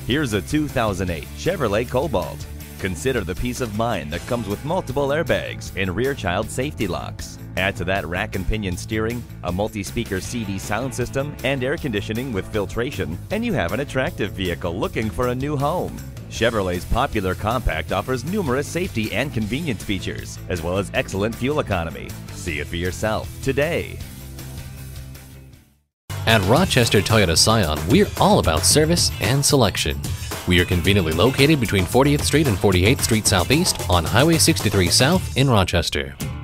Here's a 2008 Chevrolet Cobalt. Consider the peace of mind that comes with multiple airbags and rear child safety locks. Add to that rack and pinion steering, a multi-speaker CD sound system, and air conditioning with filtration, and you have an attractive vehicle looking for a new home. Chevrolet's popular compact offers numerous safety and convenience features, as well as excellent fuel economy. See it for yourself today. At Rochester Toyota Scion, we're all about service and selection. We are conveniently located between 40th Street and 48th Street Southeast on Highway 63 South in Rochester.